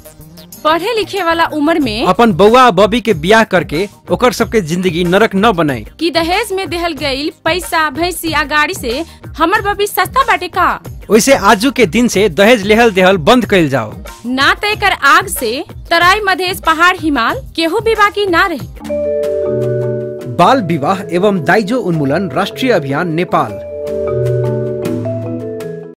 पढ़े लिखे वाला उम्र में अपन बउआ बबी के ब्याह करके ओकर सबके जिंदगी नरक न बनाए। कि दहेज में देहल गईल पैसा भैंसी आ गाड़ी से हमर बबी सस्ता बाटे का। वैसे आजू के दिन से दहेज लेहल देहल बंद कइल जाओ। ना तय कर आग से तराई मधेश पहाड़ हिमाल केहू भी बाकी ना रहे। बाल विवाह एवं दाइजो उन्मूलन राष्ट्रीय अभियान नेपाल।